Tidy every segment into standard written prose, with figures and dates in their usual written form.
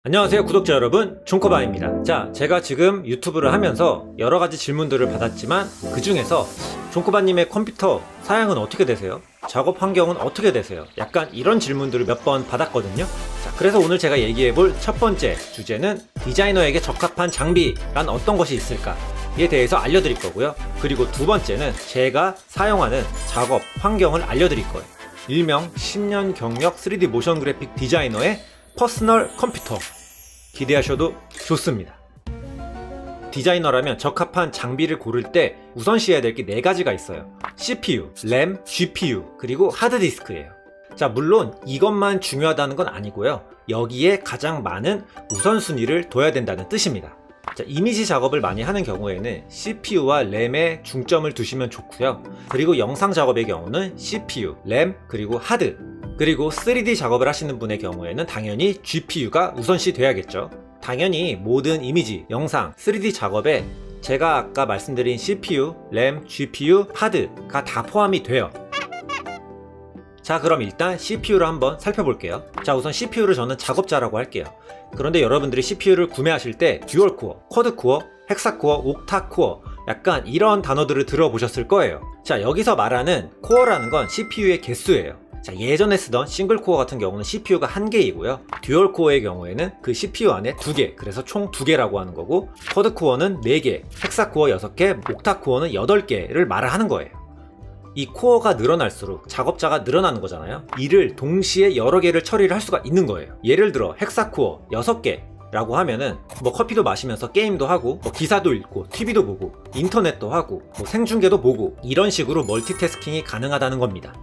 안녕하세요 구독자 여러분, 존코바입니다. 자, 제가 지금 유튜브를 하면서 여러가지 질문들을 받았지만 그 중에서 존코바님의 컴퓨터 사양은 어떻게 되세요? 작업 환경은 어떻게 되세요? 약간 이런 질문들을 몇 번 받았거든요. 자, 그래서 오늘 제가 얘기해볼 첫 번째 주제는 디자이너에게 적합한 장비란 어떤 것이 있을까에 대해서 알려드릴 거고요. 그리고 두 번째는 제가 사용하는 작업 환경을 알려드릴 거예요. 일명 10년 경력 3D 모션 그래픽 디자이너의 퍼스널 컴퓨터, 기대하셔도 좋습니다. 디자이너라면 적합한 장비를 고를 때 우선시해야 될 게 4가지가 있어요. CPU, 램, GPU, 그리고 하드디스크예요. 자, 물론 이것만 중요하다는 건 아니고요. 여기에 가장 많은 우선순위를 둬야 된다는 뜻입니다. 자, 이미지 작업을 많이 하는 경우에는 CPU와 램에 중점을 두시면 좋고요. 그리고 영상 작업의 경우는 CPU, 램, 그리고 하드, 그리고 3D 작업을 하시는 분의 경우에는 당연히 GPU가 우선시 돼야겠죠. 당연히 모든 이미지, 영상, 3D 작업에 제가 아까 말씀드린 CPU, 램, GPU, 하드가 다 포함이 돼요. 자, 그럼 일단 CPU를 한번 살펴볼게요. 자, 우선 CPU를 저는 작업자라고 할게요. 그런데 여러분들이 CPU를 구매하실 때 듀얼코어, 쿼드코어, 헥사코어, 옥타코어, 약간 이런 단어들을 들어보셨을 거예요. 자, 여기서 말하는 코어라는 건 CPU의 개수예요. 자, 예전에 쓰던 싱글코어 같은 경우는 CPU가 1개이고요. 듀얼코어의 경우에는 그 CPU 안에 2개, 그래서 총 2개라고 하는 거고, 쿼드코어는 4개, 헥사코어 6개, 옥타코어는 8개를 말하는 거예요. 이 코어가 늘어날수록 작업자가 늘어나는 거잖아요. 이를 동시에 여러 개를 처리를 할 수가 있는 거예요. 예를 들어 헥사코어 6개 라고 하면은 커피도 마시면서 게임도 하고 기사도 읽고 TV도 보고 인터넷도 하고 생중계도 보고 이런 식으로 멀티태스킹이 가능하다는 겁니다.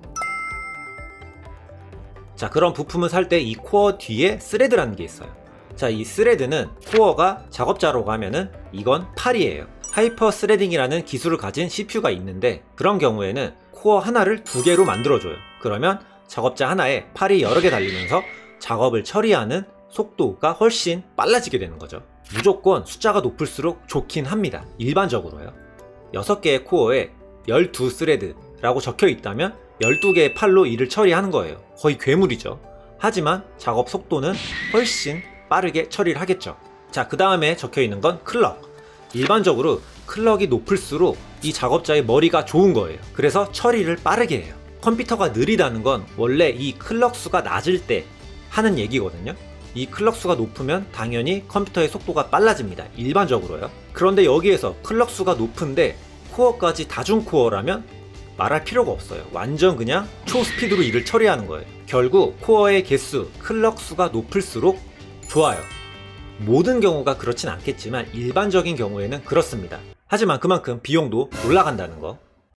자, 그럼 부품을 살 때 이 코어 뒤에 스레드라는 게 있어요. 자, 이 스레드는 코어가 작업자라고 하면은 이건 팔이에요. 하이퍼 스레딩이라는 기술을 가진 CPU가 있는데 그런 경우에는 코어 하나를 2개로 만들어줘요. 그러면 작업자 하나에 팔이 여러 개 달리면서 작업을 처리하는 속도가 훨씬 빨라지게 되는 거죠. 무조건 숫자가 높을수록 좋긴 합니다. 일반적으로요. 6개의 코어에 12스레드라고 적혀 있다면 12개의 팔로 일을 처리하는 거예요. 거의 괴물이죠. 하지만 작업 속도는 훨씬 빠르게 처리를 하겠죠. 자, 그 다음에 적혀 있는 건 클럭. 일반적으로 클럭이 높을수록 이 작업자의 머리가 좋은 거예요. 그래서 처리를 빠르게 해요. 컴퓨터가 느리다는 건 원래 이 클럭 수가 낮을 때 하는 얘기거든요. 이 클럭 수가 높으면 당연히 컴퓨터의 속도가 빨라집니다. 일반적으로요. 그런데 여기에서 클럭 수가 높은데 코어까지 다중 코어라면 말할 필요가 없어요. 완전 그냥 초스피드로 일을 처리하는 거예요. 결국 코어의 개수, 클럭 수가 높을수록 좋아요. 모든 경우가 그렇진 않겠지만 일반적인 경우에는 그렇습니다. 하지만 그만큼 비용도 올라간다는 거.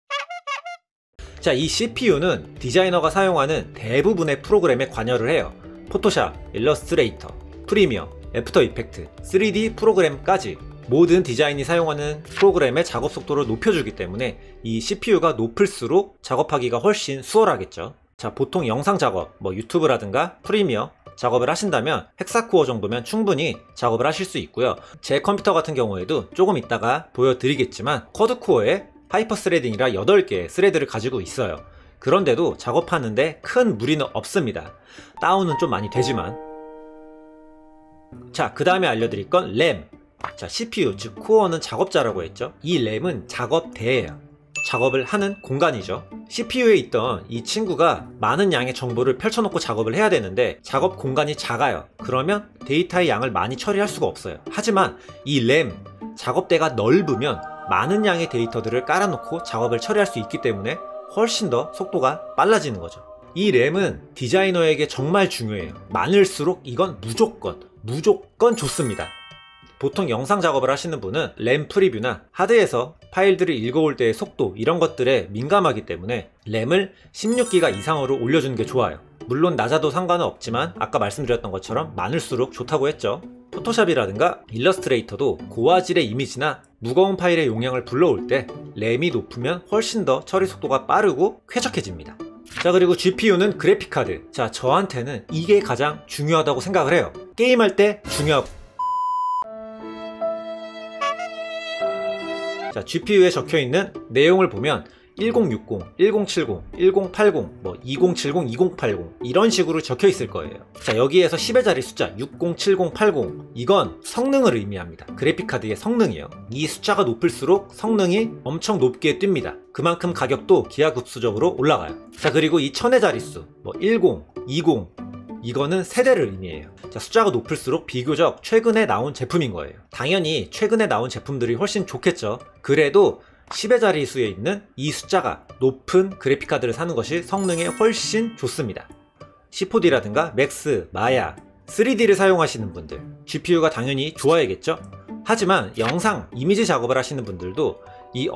자, 이 CPU는 디자이너가 사용하는 대부분의 프로그램에 관여를 해요. 포토샵, 일러스트레이터, 프리미어, 애프터 이펙트, 3D 프로그램까지 모든 디자인이 사용하는 프로그램의 작업 속도를 높여주기 때문에 이 CPU가 높을수록 작업하기가 훨씬 수월하겠죠. 자, 보통 영상 작업, 유튜브라든가 프리미어 작업을 하신다면 헥사코어 정도면 충분히 작업을 하실 수 있고요. 제 컴퓨터 같은 경우에도 조금 이따가 보여드리겠지만 쿼드코어에 하이퍼 스레딩이라 8개의 스레드를 가지고 있어요. 그런데도 작업하는데 큰 무리는 없습니다. 다운은 좀 많이 되지만. 자, 그 다음에 알려드릴 건 램. 자, CPU, 즉 코어는 작업자라고 했죠. 이 램은 작업대예요. 작업을 하는 공간이죠. CPU에 있던 이 친구가 많은 양의 정보를 펼쳐놓고 작업을 해야 되는데 작업 공간이 작아요. 그러면 데이터의 양을 많이 처리할 수가 없어요. 하지만 이 램, 작업대가 넓으면 많은 양의 데이터들을 깔아놓고 작업을 처리할 수 있기 때문에 훨씬 더 속도가 빨라지는 거죠. 이 램은 디자이너에게 정말 중요해요. 많을수록 이건 무조건 좋습니다. 보통 영상 작업을 하시는 분은 램 프리뷰나 하드에서 파일들을 읽어올 때의 속도 이런 것들에 민감하기 때문에 램을 16기가 이상으로 올려주는 게 좋아요. 물론 낮아도 상관은 없지만 아까 말씀드렸던 것처럼 많을수록 좋다고 했죠. 포토샵이라든가 일러스트레이터도 고화질의 이미지나 무거운 파일의 용량을 불러올 때 램이 높으면 훨씬 더 처리 속도가 빠르고 쾌적해집니다. 자, 그리고 GPU는 그래픽카드. 자, 저한테는 이게 가장 중요하다고 생각을 해요. 게임할 때 중요하고. 자, GPU에 적혀있는 내용을 보면 1060, 1070, 1080, 뭐 2070, 2080 이런 식으로 적혀 있을 거예요. 자, 여기에서 10의 자리 숫자 60, 70, 80 이건 성능을 의미합니다. 그래픽카드의 성능이에요. 이 숫자가 높을수록 성능이 엄청 높게 뜹니다. 그만큼 가격도 기하급수적으로 올라가요. 자, 그리고 이 1000의 자릿수 뭐 10, 20 이거는 세대를 의미해요. 자, 숫자가 높을수록 비교적 최근에 나온 제품인 거예요. 당연히 최근에 나온 제품들이 훨씬 좋겠죠. 그래도 10의 자리수에 있는 이 숫자가 높은 그래픽카드를 사는 것이 성능에 훨씬 좋습니다. C4D라든가 맥스, 마야, 3D를 사용하시는 분들 GPU가 당연히 좋아야겠죠. 하지만 영상, 이미지 작업을 하시는 분들도 이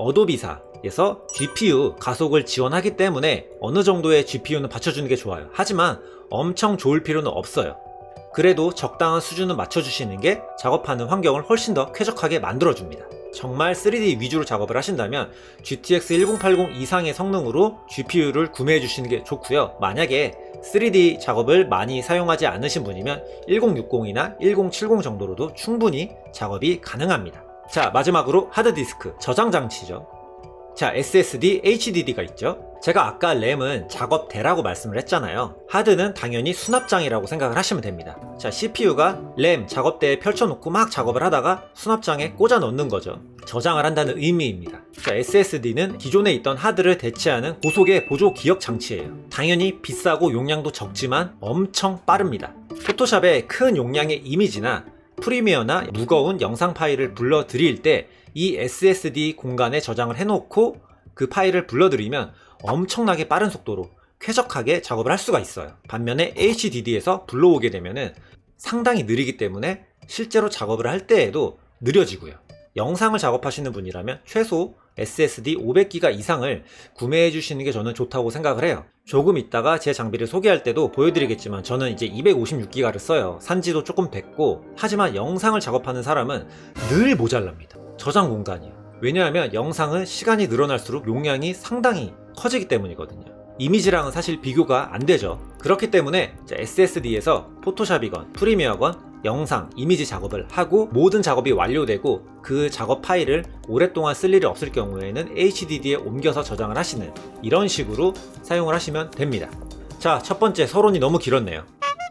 어도비사에서 GPU 가속을 지원하기 때문에 어느 정도의 GPU는 받쳐주는 게 좋아요. 하지만 엄청 좋을 필요는 없어요. 그래도 적당한 수준을 맞춰주시는 게 작업하는 환경을 훨씬 더 쾌적하게 만들어줍니다. 정말 3D 위주로 작업을 하신다면 GTX 1080 이상의 성능으로 GPU를 구매해 주시는 게 좋고요. 만약에 3D 작업을 많이 사용하지 않으신 분이면 1060이나 1070 정도로도 충분히 작업이 가능합니다. 자, 마지막으로 하드디스크, 저장 장치죠. 자, SSD, HDD가 있죠. 제가 아까 램은 작업대라고 말씀을 했잖아요. 하드는 당연히 수납장이라고 생각을 하시면 됩니다. 자, CPU가 램 작업대에 펼쳐놓고 막 작업을 하다가 수납장에 꽂아 넣는 거죠. 저장을 한다는 의미입니다. 자, SSD는 기존에 있던 하드를 대체하는 고속의 보조 기억 장치예요. 당연히 비싸고 용량도 적지만 엄청 빠릅니다. 포토샵에 큰 용량의 이미지나 프리미어나 무거운 영상 파일을 불러드릴 때 이 SSD 공간에 저장을 해놓고 그 파일을 불러드리면 엄청나게 빠른 속도로 쾌적하게 작업을 할 수가 있어요. 반면에 HDD에서 불러오게 되면은 상당히 느리기 때문에 실제로 작업을 할 때에도 느려지고요. 영상을 작업하시는 분이라면 최소 SSD 500기가 이상을 구매해 주시는 게 저는 좋다고 생각을 해요. 조금 있다가 제 장비를 소개할 때도 보여드리겠지만 저는 이제 256기가를 써요. 산지도 조금 됐고, 하지만 영상을 작업하는 사람은 늘 모자랍니다. 저장 공간이요. 왜냐하면 영상은 시간이 늘어날수록 용량이 상당히 커지기 때문이거든요. 이미지랑은 사실 비교가 안 되죠. 그렇기 때문에 SSD에서 포토샵이건 프리미어건 영상, 이미지 작업을 하고 모든 작업이 완료되고 그 작업 파일을 오랫동안 쓸 일이 없을 경우에는 HDD에 옮겨서 저장을 하시는 이런 식으로 사용을 하시면 됩니다. 자, 첫 번째 서론이 너무 길었네요.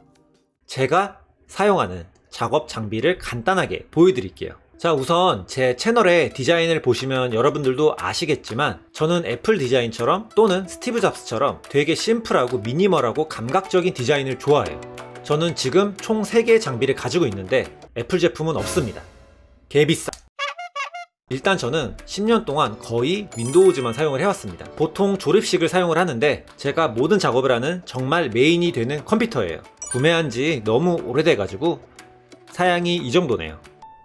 제가 사용하는 작업 장비를 간단하게 보여드릴게요. 자, 우선 제 채널의 디자인을 보시면 여러분들도 아시겠지만 저는 애플 디자인처럼 또는 스티브 잡스처럼 되게 심플하고 미니멀하고 감각적인 디자인을 좋아해요. 저는 지금 총 3개의 장비를 가지고 있는데 애플 제품은 없습니다. 개비싸. 일단 저는 10년 동안 거의 윈도우즈만 사용을 해왔습니다. 보통 조립식을 사용을 하는데 제가 모든 작업을 하는 정말 메인이 되는 컴퓨터예요. 구매한 지 너무 오래돼가지고 사양이 이 정도네요.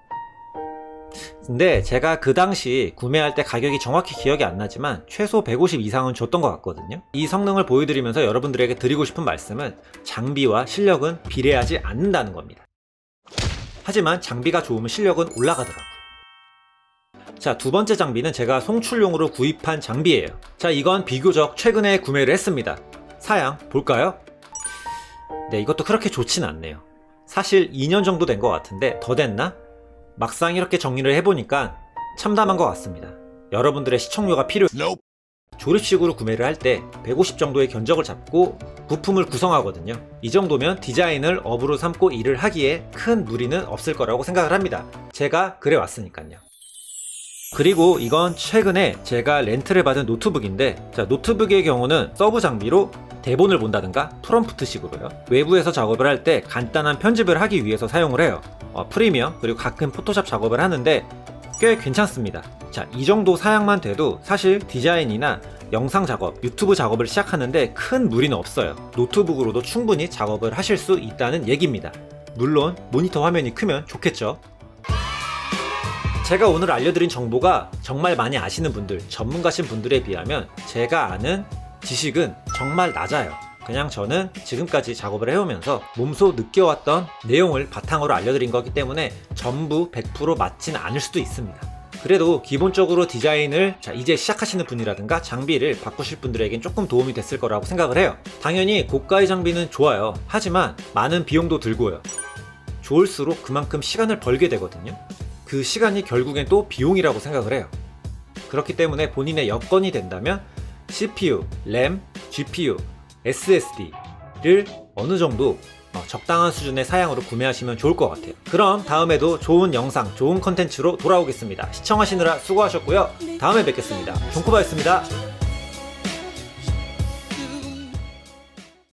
근데 제가 그 당시 구매할 때 가격이 정확히 기억이 안 나지만 최소 150 이상은 줬던 것 같거든요. 이 성능을 보여드리면서 여러분들에게 드리고 싶은 말씀은 장비와 실력은 비례하지 않는다는 겁니다. 하지만 장비가 좋으면 실력은 올라가더라고요. 자, 두 번째 장비는 제가 송출용으로 구입한 장비예요. 자, 이건 비교적 최근에 구매를 했습니다. 사양 볼까요? 네, 이것도 그렇게 좋진 않네요. 사실 2년 정도 된 것 같은데 더 됐나? 막상 이렇게 정리를 해보니까 참담한 것 같습니다. 여러분들의 시청료가 필요해요. 조립식으로 구매를 할 때 150 정도의 견적을 잡고 부품을 구성하거든요. 이 정도면 디자인을 업으로 삼고 일을 하기에 큰 무리는 없을 거라고 생각을 합니다. 제가 그래 왔으니까요. 그리고 이건 최근에 제가 렌트를 받은 노트북인데, 자, 노트북의 경우는 서브 장비로 대본을 본다든가 프롬프트식으로요. 외부에서 작업을 할 때 간단한 편집을 하기 위해서 사용을 해요. 프리미어 그리고 가끔 포토샵 작업을 하는데 꽤 괜찮습니다. 자, 이 정도 사양만 돼도 사실 디자인이나 영상 작업, 유튜브 작업을 시작하는데 큰 무리는 없어요. 노트북으로도 충분히 작업을 하실 수 있다는 얘기입니다. 물론 모니터 화면이 크면 좋겠죠. 제가 오늘 알려드린 정보가 정말 많이 아시는 분들, 전문가신 분들에 비하면 제가 아는 지식은 정말 낮아요. 그냥 저는 지금까지 작업을 해오면서 몸소 느껴왔던 내용을 바탕으로 알려드린 거기 때문에 전부 100% 맞진 않을 수도 있습니다. 그래도 기본적으로 디자인을 이제 시작하시는 분이라든가 장비를 바꾸실 분들에겐 조금 도움이 됐을 거라고 생각을 해요. 당연히 고가의 장비는 좋아요. 하지만 많은 비용도 들고요. 좋을수록 그만큼 시간을 벌게 되거든요. 그 시간이 결국엔 또 비용이라고 생각을 해요. 그렇기 때문에 본인의 여건이 된다면 CPU, 램, GPU, SSD를 어느 정도 적당한 수준의 사양으로 구매하시면 좋을 것 같아요. 그럼 다음에도 좋은 영상, 좋은 컨텐츠로 돌아오겠습니다. 시청하시느라 수고하셨고요. 다음에 뵙겠습니다. 존코바였습니다.